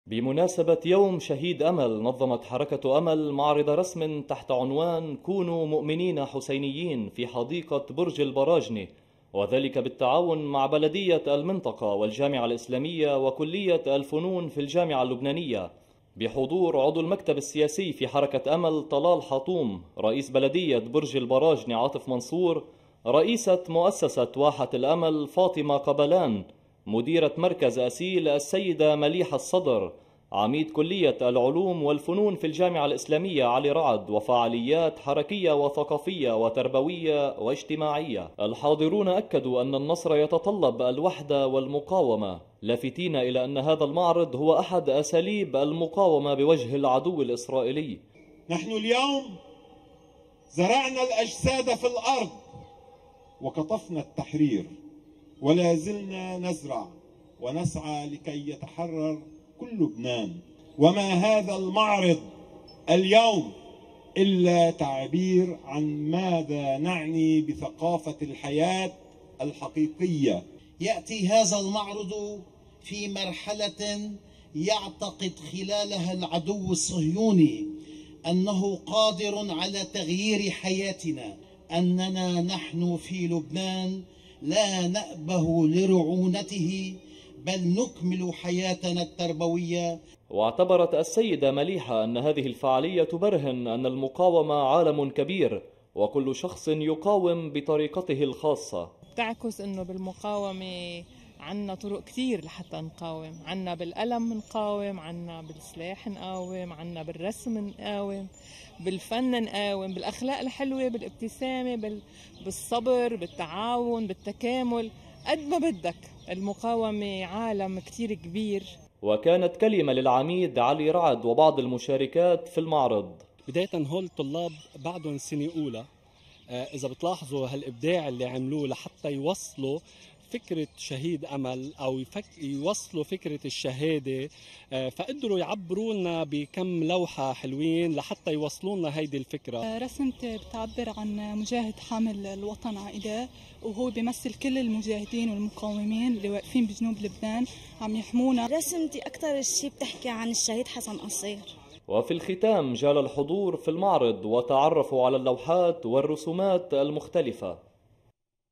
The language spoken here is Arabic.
بمناسبة يوم شهيد أمل نظمت حركة أمل معرض رسم تحت عنوان كونوا مؤمنين حسينيين في حديقة برج البراجنة، وذلك بالتعاون مع بلدية المنطقة والجامعة الإسلامية وكلية الفنون في الجامعة اللبنانية، بحضور عضو المكتب السياسي في حركة أمل طلال حطوم، رئيس بلدية برج البراجنة عاطف منصور، رئيسة مؤسسة واحة الأمل فاطمة قبلان، مديرة مركز أسيل السيدة مليحة الصدر، عميد كلية العلوم والفنون في الجامعة الإسلامية علي رعد، وفعاليات حركية وثقافية وتربوية واجتماعية. الحاضرون أكدوا أن النصر يتطلب الوحدة والمقاومة، لافتين إلى أن هذا المعرض هو أحد أساليب المقاومة بوجه العدو الإسرائيلي. نحن اليوم زرعنا الأجساد في الأرض وقطفنا التحرير، ولا زلنا نزرع ونسعى لكي يتحرر كل لبنان. وما هذا المعرض اليوم إلا تعبير عن ماذا نعني بثقافة الحياة الحقيقية. يأتي هذا المعرض في مرحلة يعتقد خلالها العدو الصهيوني أنه قادر على تغيير حياتنا، أننا نحن في لبنان لا نأبه لرعونته بل نكمل حياتنا التربوية. واعتبرت السيدة مليحة أن هذه الفعالية تبرهن أن المقاومة عالم كبير وكل شخص يقاوم بطريقته الخاصة. تعكس أنه بالمقاومة عنا طرق كثير لحتى نقاوم، عنا بالقلم نقاوم، عنا بالسلاح نقاوم، عنا بالرسم نقاوم، بالفن نقاوم، بالأخلاق الحلوة، بالابتسامة، بالصبر، بالتعاون، بالتكامل، قد ما بدك. المقاومة عالم كثير كبير. وكانت كلمة للعميد علي رعد وبعض المشاركات في المعرض. بداية هول الطلاب بعدهم سنة أولى، إذا بتلاحظوا هالإبداع اللي عملوه لحتى يوصلوا فكرة شهيد أمل أو يوصلوا فكرة الشهادة، فقدروا يعبروا لنا بكم لوحة حلوين لحتى يوصلوا لنا هيدي الفكرة. رسمت بتعبر عن مجاهد حامل الوطن عائدة، وهو بيمثل كل المجاهدين والمقاومين اللي واقفين بجنوب لبنان عم يحمونا. رسمتي أكثر شيء بتحكي عن الشهيد حسن قصير. وفي الختام جال الحضور في المعرض وتعرفوا على اللوحات والرسومات المختلفة.